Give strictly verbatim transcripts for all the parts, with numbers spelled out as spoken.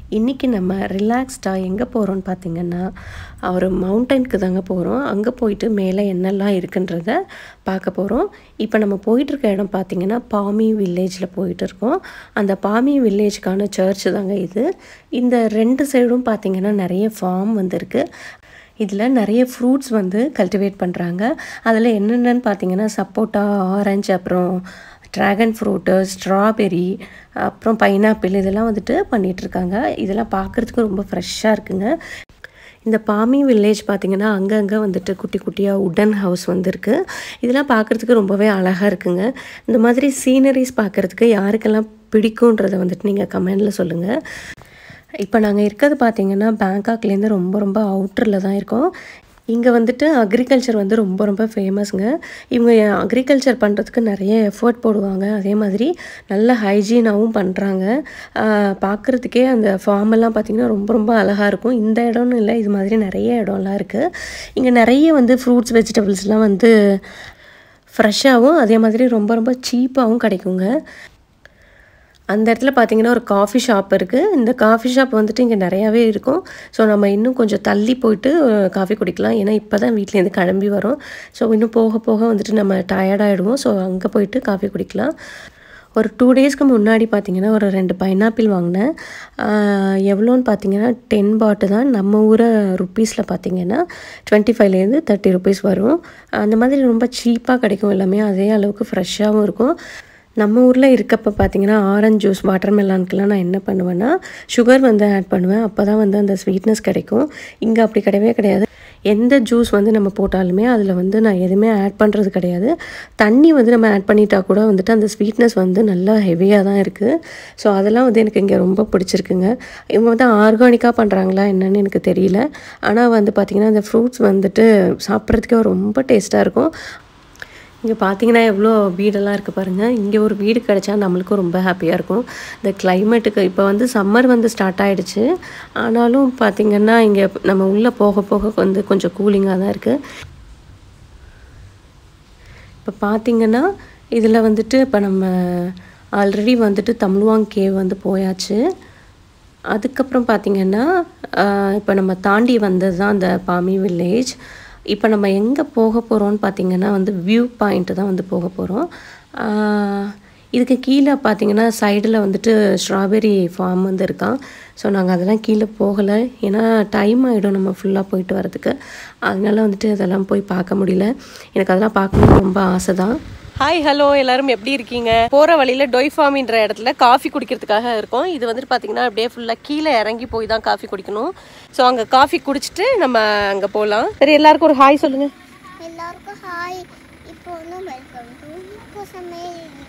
இன்றைக்கி நம்ம ரிலாக்ஸ்டாக எங்கே போகிறோன்னு பார்த்திங்கன்னா ஒரு மவுண்டனுக்கு தாங்க போகிறோம். அங்கே போயிட்டு மேலே என்னெல்லாம் இருக்குன்றத பார்க்க போகிறோம். இப்போ நம்ம போயிட்டுருக்க இடம் பார்த்திங்கன்னா பாமி வில்லேஜில் போயிட்டு இருக்கோம். அந்த பாமி வில்லேஜ்க்கான சர்ச் தாங்க இது. இந்த ரெண்டு சைடும் பார்த்திங்கன்னா நிறைய ஃபார்ம் வந்துருக்கு. இதில் நிறைய ஃப்ரூட்ஸ் வந்து கல்டிவேட் பண்ணுறாங்க. அதில் என்னென்னு பார்த்திங்கன்னா சப்போட்டா, ஆரஞ்சு, அப்புறம் ட்ராகன் ஃப்ரூட்டு, ஸ்ட்ராபெரி, அப்புறம் பைனாப்பிள் இதெல்லாம் வந்துட்டு பண்ணிகிட்ருக்காங்க. இதெல்லாம் பார்க்குறதுக்கு ரொம்ப ஃப்ரெஷ்ஷாக இருக்குங்க. இந்த பாமி வில்லேஜ் பார்த்திங்கன்னா அங்கங்கே வந்துட்டு குட்டி குட்டியாக உட்டன் ஹவுஸ் வந்துருக்கு. இதெல்லாம் பார்க்குறதுக்கு ரொம்பவே அழகாக இருக்குங்க. இந்த மாதிரி சீனரிஸ் பார்க்குறதுக்கு யாருக்கெல்லாம் பிடிக்குன்றதை வந்துட்டு நீங்கள் கமெண்டில் சொல்லுங்கள். இப்போ நாங்கள் இருக்கிறது பார்த்திங்கன்னா பேங்காக்லேருந்து ரொம்ப ரொம்ப அவுட்டரில் தான் இருக்கோம். இங்கே வந்துட்டு அக்ரிகல்ச்சர் வந்து ரொம்ப ரொம்ப ஃபேமஸ்ங்க. இவங்க அக்ரிகல்ச்சர் பண்ணுறதுக்கு நிறைய எஃபர்ட் போடுவாங்க. அதே மாதிரி நல்ல ஹைஜீனாகவும் பண்ணுறாங்க. பார்க்குறதுக்கே அந்த ஃபார்மெல்லாம் பார்த்திங்கன்னா ரொம்ப ரொம்ப அழகாக இருக்கும். இந்த இடம்னு இல்லை, இது மாதிரி நிறைய இடம்லாம் இருக்குது. இங்கே நிறைய வந்து ஃப்ரூட்ஸ், வெஜிடபிள்ஸ்லாம் வந்து ஃப்ரெஷ்ஷாகவும் அதே மாதிரி ரொம்ப ரொம்ப சீப்பாகவும் கிடைக்குங்க. அந்த இடத்துல பார்த்திங்கன்னா ஒரு காஃபி ஷாப் இருக்குது. இந்த காஃபி ஷாப் வந்துட்டு இங்கே நிறையாவே இருக்கும். ஸோ நம்ம இன்னும் கொஞ்சம் தள்ளி போயிட்டு காஃபி குடிக்கலாம். ஏன்னா இப்போ தான் வீட்டிலேருந்து கிளம்பி வரோம். ஸோ இன்னும் போக போக வந்துட்டு நம்ம டயர்டாகிடுவோம். ஸோ அங்கே போயிட்டு காஃபி குடிக்கலாம். ஒரு டூ டேஸ்க்கு முன்னாடி பார்த்திங்கன்னா ஒரு ரெண்டு பைனாப்பிள் வாங்கினேன். எவ்வளோன்னு பார்த்தீங்கன்னா டென் பாட்டு தான். நம்ம ஊரை ருப்பீஸில் பார்த்திங்கன்னா டுவெண்ட்டி ஃபைவ்லேருந்து தேர்ட்டி ருப்பீஸ் வரும். அந்த மாதிரி ரொம்ப சீப்பாக கிடைக்கும். எல்லாமே அதே அளவுக்கு ஃப்ரெஷ்ஷாகவும் இருக்கும். நம்ம ஊரில் இருக்கப்போ பார்த்திங்கன்னா ஆரஞ்ச் ஜூஸ், வாட்டர் மெலானுக்கெலாம் நான் என்ன பண்ணுவேன்னா சுகர் வந்து ஆட் பண்ணுவேன். அப்போ தான் வந்து அந்த ஸ்வீட்னஸ் கிடைக்கும். இங்கே அப்படி கிடையவே கிடையாது. எந்த ஜூஸ் வந்து நம்ம போட்டாலுமே அதில் வந்து நான் எதுவுமே ஆட் பண்ணுறது கிடையாது. தண்ணி வந்து நம்ம ஆட் பண்ணிட்டா கூட வந்துட்டு அந்த ஸ்வீட்னஸ் வந்து நல்லா ஹெவியாக தான் இருக்குது. ஸோ அதெல்லாம் வந்து எனக்கு இங்கே ரொம்ப பிடிச்சிருக்குங்க. இவங்க வந்து ஆர்கானிக்காக பண்ணுறாங்களா என்னன்னு எனக்கு தெரியல. ஆனால் வந்து பார்த்திங்கன்னா இந்த ஃப்ரூட்ஸ் வந்துட்டு சாப்பிட்றதுக்கே ரொம்ப டேஸ்ட்டாக இருக்கும். இங்கே பார்த்தீங்கன்னா எவ்வளோ வீடெல்லாம் இருக்குது பாருங்கள். இங்கே ஒரு வீடு கிடச்சா நம்மளுக்கும் ரொம்ப ஹாப்பியாக இருக்கும். இந்த கிளைமேட்டுக்கு இப்போ வந்து சம்மர் வந்து ஸ்டார்ட் ஆகிடுச்சு. ஆனாலும் பார்த்திங்கன்னா இங்கே நம்ம உள்ளே போக போக வந்து கொஞ்சம் கூலிங்காக தான் இருக்குது. இப்போ பார்த்திங்கன்னா இதில் வந்துட்டு இப்போ நம்ம ஆல்ரெடி வந்துட்டு தம்லுவாங் கேவ் வந்து போயாச்சு. அதுக்கப்புறம் பார்த்திங்கன்னா இப்போ நம்ம தாண்டி வந்தது தான் இந்த பாமி வில்லேஜ். இப்போ நம்ம எங்கே போக போகிறோம்னு பார்த்திங்கன்னா வந்து வியூ பாயிண்ட்டு தான் வந்து போக போகிறோம். இதுக்கு கீழே பார்த்திங்கன்னா சைடில் வந்துட்டு ஸ்ட்ராபெரி ஃபார்ம் வந்து இருக்கான். ஸோ நாங்கள் அதெல்லாம் கீழே போகலை. ஏன்னா டைம் ஆகிடும் நம்ம ஃபுல்லாக போயிட்டு வரதுக்கு. அதனால வந்துட்டு அதெல்லாம் போய் பார்க்க முடியல. எனக்கு அதெல்லாம் பார்க்கணுன்னு ரொம்ப ஆசை தான். ஹாய், ஹலோ, எல்லாரும் எப்படி இருக்கீங்க? போகிற வழியில் டொய்ஃபாமின்ற இடத்துல காஃபி குடிக்கிறதுக்காக இருக்கும். இது வந்துட்டு பார்த்தீங்கன்னா அப்படியே ஃபுல்லாக கீழே இறங்கி போய் தான் காஃபி குடிக்கணும். ஸோ அங்கே காஃபி குடிச்சிட்டு நம்ம அங்கே போகலாம். சரி, எல்லாருக்கும் ஒரு ஹாய் சொல்லுங்கள். எல்லாருக்கும் ஹாய். இப்போ வந்து வெல்கம் டு பஃபமே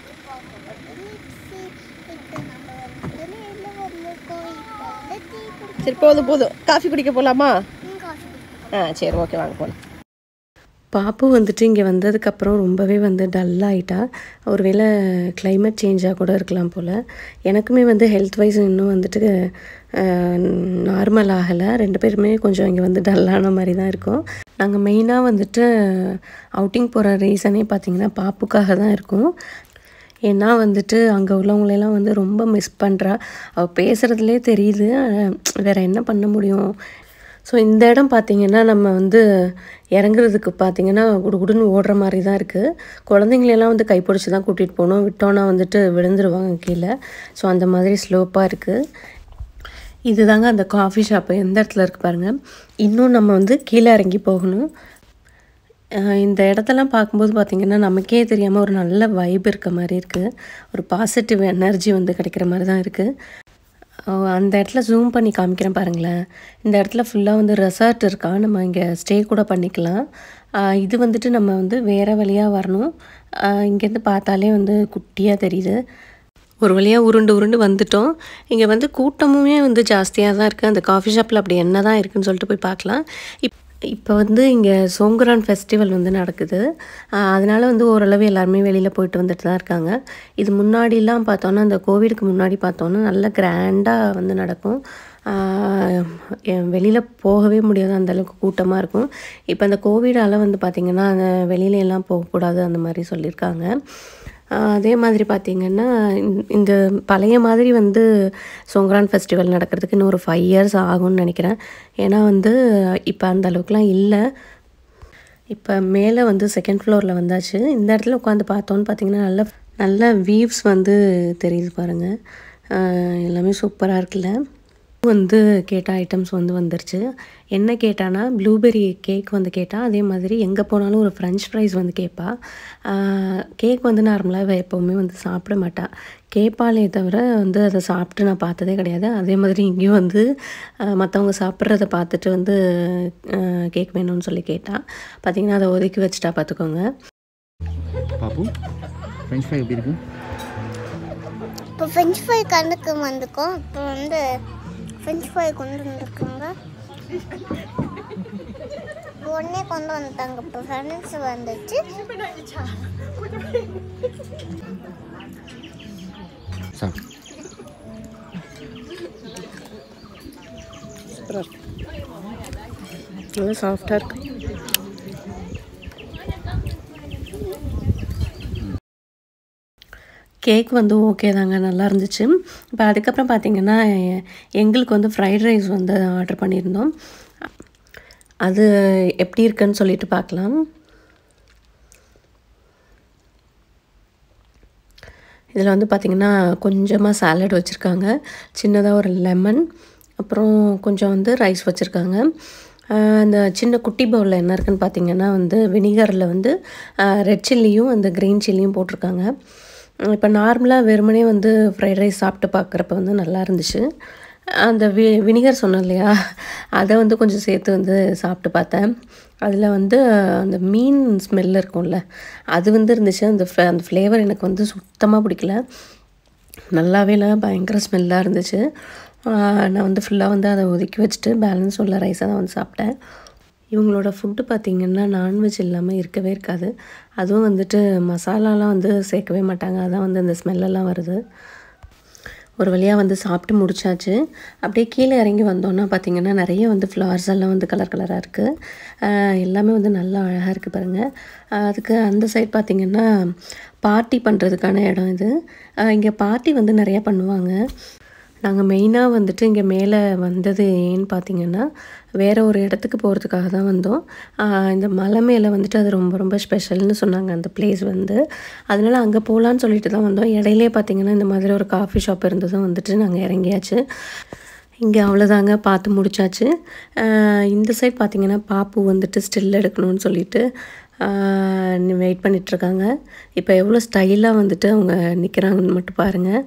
வில்லேஜ். சரி, போதும் போதும் காஃபி குடிக்க போகலாமா? ஆ சரி, ஓகே, வாங்க போகலாம். பாப்பு வந்துட்டு இங்கே வந்ததுக்கப்புறம் ரொம்பவே வந்து டல்லாகிட்டா. ஒருவேளை கிளைமேட் சேஞ்சாக கூட இருக்கலாம் போல். எனக்குமே வந்து ஹெல்த் வைஸ் இன்னும் வந்துட்டு நார்மல் ஆகலை. ரெண்டு பேருமே கொஞ்சம் இங்கே வந்து டல்லான மாதிரி தான் இருக்கும். நாங்கள் மெயினாக வந்துட்டு அவுட்டிங் போகிற ரீசனே பார்த்திங்கன்னா பாப்புக்காக தான் இருக்கும். ஏன்னா வந்துட்டு அங்கே உள்ளவங்களெல்லாம் வந்து ரொம்ப மிஸ் பண்ணுறா. அவள் பேசுகிறதுலே தெரியுது. வேறு என்ன பண்ண முடியும்? ஸோ இந்த இடம் பார்த்திங்கன்னா நம்ம வந்து இறங்குறதுக்கு பார்த்திங்கன்னா குடுகுடுன்னு ஓடுற மாதிரி தான் இருக்குது. குழந்தைங்களெல்லாம் வந்து கைப்பிடிச்சி தான் கூட்டிகிட்டு போகணும். விட்டோன்னா வந்துட்டு விழுந்துருவாங்க கீழே. ஸோ அந்த மாதிரி ஸ்லோப்பாக இருக்குது. இது தாங்க அந்த காஃபி ஷாப்பு எந்த இடத்துல இருக்குது பாருங்கள். இன்னும் நம்ம வந்து கீழே இறங்கி போகணும். இந்த இடத்தெல்லாம் பார்க்கும்போது பார்த்திங்கன்னா நமக்கே தெரியாமல் ஒரு நல்ல வைப் இருக்க மாதிரி இருக்குது. ஒரு பாசிட்டிவ் எனர்ஜி வந்து கிடைக்கிற மாதிரி தான் இருக்குது. அந்த இடத்துல ஜூம் பண்ணி காமிக்கிறேன் பாருங்களேன். இந்த இடத்துல ஃபுல்லாக வந்து ரெசார்ட் இருக்கா. நம்ம இங்கே ஸ்டே கூட பண்ணிக்கலாம். இது வந்துட்டு நம்ம வந்து வேறு வழியாக வரணும். இங்கேருந்து பார்த்தாலே வந்து குட்டியாக தெரியுது. ஒரு வழியாக உருண்டு உருண்டு வந்துட்டோம். இங்கே வந்து கூட்டமுமே வந்து ஜாஸ்தியாக தான் இருக்குது. அந்த காஃபி ஷாப்பில் அப்படி என்ன தான் இருக்குதுன்னு சொல்லிட்டு போய் பார்க்கலாம். இப் இப்போ வந்து இங்கே சோங்கரான் ஃபெஸ்டிவல் வந்து நடக்குது. அதனால் வந்து ஓரளவு எல்லாருமே வெளியில் போயிட்டு வந்துட்டு தான் இருக்காங்க. இது முன்னாடிலாம் பார்த்தோன்னா அந்த கோவிடுக்கு முன்னாடி பார்த்தோன்னா நல்லா கிராண்டாக வந்து நடக்கும். வெளியில் போகவே முடியாது, அந்தளவுக்கு கூட்டமாக இருக்கும். இப்போ அந்த கோவிடால் வந்து பார்த்திங்கன்னா அந்த வெளியில எல்லாம் போகக்கூடாது அந்த மாதிரி சொல்லியிருக்காங்க. அதே மாதிரி பார்த்திங்கன்னா இந்த பழைய மாதிரி வந்து சொங்கரான் ஃபெஸ்டிவல் நடக்கிறதுக்கு இன்னும் ஒரு ஃபைவ் இயர்ஸ் ஆகும்னு நினைக்கிறேன். ஏன்னா வந்து இப்போ அந்த அளவுக்குலாம் இல்லை. இப்போ மேலே வந்து செகண்ட் ஃப்ளோரில் வந்தாச்சு. இந்த இடத்துல உட்காந்து பார்த்தோன்னு பார்த்திங்கன்னா நல்ல நல்ல வீவ்ஸ் வந்து தெரியுது பாருங்கள். எல்லாமே சூப்பராக இருக்குல்ல. வந்து கேட்ட ஐட்டம்ஸ் வந்து வந்துருச்சு. என்ன கேட்டானா ப்ளூபெர்ரி கேக் வந்து கேட்டால், அதே மாதிரி எங்கே போனாலும் ஒரு ஃப்ரெஞ்ச் ஃப்ரைஸ் வந்து கேட்பா. கேக் வந்து நார்மலாக எப்போவுமே வந்து சாப்பிட மாட்டா. கேட்பாலே தவிர வந்து அதை சாப்பிட்டு நான் பார்த்ததே கிடையாது. அதே மாதிரி இங்கேயும் வந்து மற்றவங்க சாப்பிட்றத பார்த்துட்டு வந்து கேக் வேணும்னு சொல்லி கேட்டால், பார்த்திங்கன்னா அதை ஒதுக்கி வச்சுட்டா பார்த்துக்கோங்க. பாப்பு ஃப்ரெஞ்ச் ஃப்ரை எப்படி இருக்கு? இப்போ ஃப்ரெஞ்ச் ஃப்ரை கண்ணுக்கு வந்துக்கும். இப்போ வந்து ஃப்ரெஞ்ச் ஃப்ரை கொண்டு வந்துருக்குங்க. உடனே கொண்டு வந்துட்டாங்க. இப்போ ஃப்ரெண்ட்ஸ் வந்துச்சு. சூப்பராக இருக்கு. நல்லா சாஃப்டாக இருக்கு. கேக் வந்து ஓகே தாங்க, நல்லா இருந்துச்சு. இப்போ அதுக்கப்புறம் பார்த்திங்கன்னா எங்களுக்கு வந்து ஃப்ரைட் ரைஸ் வந்து ஆர்டர் பண்ணியிருந்தோம். அது எப்படி இருக்குன்னு சொல்லிட்டு பார்க்கலாம். இதில் வந்து பார்த்திங்கன்னா கொஞ்சமாக சாலட் வச்சுருக்காங்க, சின்னதாக ஒரு லெமன், அப்புறம் கொஞ்சம் வந்து ரைஸ் வச்சுருக்காங்க. அந்த சின்ன குட்டி பவுலில் என்ன இருக்குன்னு பார்த்திங்கன்னா வந்து வினிகரில் வந்து ரெட் சில்லியும் அந்த க்ரீன் சில்லியும் போட்டிருக்காங்க. இப்போ நார்மலாக வெறுமனே வந்து ஃப்ரைட் ரைஸ் சாப்பிட்டு பார்க்குறப்ப வந்து நல்லா இருந்துச்சு. அந்த வி வினிகர் சொன்னேன் இல்லையா, அதை வந்து கொஞ்சம் சேர்த்து வந்து சாப்பிட்டு பார்த்தேன். அதில் வந்து அந்த மீன் ஸ்மெல் இருக்கும்ல, அது வந்து இருந்துச்சு. அந்த ஃப்ளே அந்த ஃப்ளேவர் எனக்கு வந்து சுத்தமாக பிடிக்கல. நல்லாவே இல்லை, பயங்கர ஸ்மெல்லாக இருந்துச்சு. நான் வந்து ஃபுல்லாக வந்து அதை ஒதுக்கி வச்சுட்டு பேலன்ஸ் உள்ள ரைஸை தான் வந்து சாப்பிட்டேன். இவங்களோட ஃபுட்டு பார்த்திங்கன்னா நான்வெஜ் இல்லாமல் இருக்கவே இருக்காது. அதுவும் வந்துட்டு மசாலாலாம் வந்து சேர்க்கவே மாட்டாங்க. அதான் வந்து அந்த ஸ்மெல்லெல்லாம் வருது. ஒரு வழியாக வந்து சாப்பிட்டு முடிச்சாச்சு. அப்படியே கீழே இறங்கி வந்தோன்னா பார்த்திங்கன்னா நிறைய வந்து ஃப்ளவர்ஸ் எல்லாம் வந்து கலர் கலராக இருக்குது. எல்லாமே வந்து நல்லா அழகாக இருக்குது பாருங்கள். அதுக்கு அந்த சைட் பார்த்திங்கன்னா பார்ட்டி பண்ணுறதுக்கான இடம் இது. இங்கே பார்ட்டி வந்து நிறையா பண்ணுவாங்க. நாங்கள் மெயினாக வந்துட்டு இங்கே மேலே வந்தது ஏன்னு பார்த்திங்கன்னா வேறு ஒரு இடத்துக்கு போகிறதுக்காக தான் வந்தோம். இந்த மலை மேலே வந்துட்டு அது ரொம்ப ரொம்ப ஸ்பெஷல்னு சொன்னாங்க அந்த பிளேஸ் வந்து. அதனால் அங்கே போகலான்னு சொல்லிட்டு தான் வந்தோம். இடையிலே பார்த்திங்கன்னா இந்த மாதிரி ஒரு காஃபி ஷாப் இருந்ததும் வந்துட்டு நாங்கள் இறங்கியாச்சு. இங்கே அவ்வளோதாங்க, பார்த்து முடிச்சாச்சு. இந்த சைட் பார்த்திங்கன்னா பாப்பு வந்துட்டு ஸ்டில் எடுக்கணும்னு சொல்லிட்டு வெயிட் பண்ணிகிட்ருக்காங்க. இப்போ எவ்வளோ ஸ்டைலாக வந்துட்டு அவங்க நிற்கிறாங்கன்னு மட்டும் பாருங்கள்.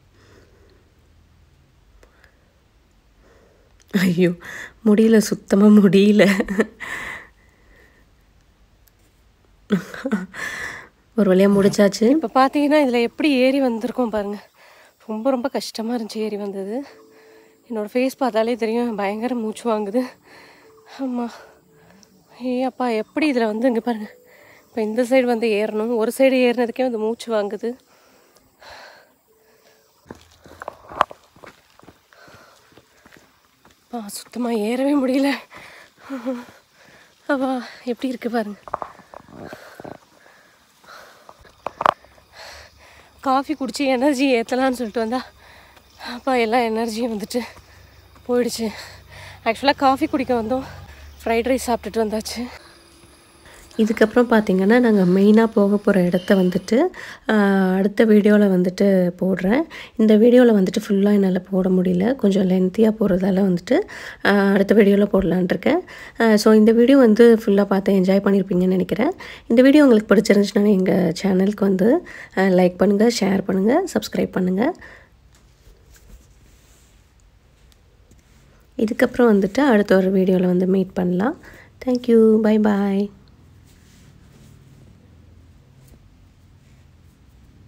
ஐயோ முடியல, சுத்தமாக முடியல. ஒரு வழியாக முடிச்சாச்சு. இப்போ பார்த்தீங்கன்னா இதில் எப்படி ஏறி வந்திருக்கோம் பாருங்கள். ரொம்ப ரொம்ப கஷ்டமாக இருந்துச்சு ஏறி வந்தது. என்னோடய ஃபேஸ் பார்த்தாலே தெரியும், பயங்கர மூச்சு வாங்குது. ஆமாம், ஏ அப்பா எப்படி இதில் வந்து இங்கே பாருங்கள். இப்போ இந்த சைடு வந்து ஏறணும், ஒரு சைடு ஏறினதுக்கே வந்து மூச்சு வாங்குது. ஆ சுத்தமாக ஏறவே முடியல. அப்பா எப்படி இருக்குது பாருங்கள். காஃபி குடிச்சு எனர்ஜி ஏற்றலான்னு சொல்லிட்டு வந்தால் அப்பா எல்லா எனர்ஜியும் வந்துட்டு போயிடுச்சு. ஆக்சுவலாக காஃபி குடிக்க வந்தோம், ஃப்ரைட் ரைஸ் சாப்பிட்டுட்டு வந்தாச்சு. இதுக்கப்புறம் பார்த்திங்கன்னா நாங்கள் மெயினாக போக போகிற இடத்த வந்துட்டு அடுத்த வீடியோவில் வந்துட்டு போடுறேன். இந்த வீடியோவில் வந்துட்டு ஃபுல்லாக என்னால் போட முடியல, கொஞ்சம் லென்த்தியாக போகிறதால வந்துட்டு அடுத்த வீடியோவில் போடலான் இருக்கேன். ஸோ இந்த வீடியோ வந்து ஃபுல்லாக பார்த்து என்ஜாய் பண்ணியிருப்பீங்கன்னு நினைக்கிறேன். இந்த வீடியோ உங்களுக்கு பிடிச்சிருந்துச்சுன்னா எங்கள் சேனலுக்கு வந்து லைக் பண்ணுங்கள், ஷேர் பண்ணுங்கள், சப்ஸ்கிரைப் பண்ணுங்கள். இதுக்கப்புறம் வந்துட்டு அடுத்த ஒரு வீடியோவில் வந்து மீட் பண்ணலாம். தேங்க்யூ, பை பாய்.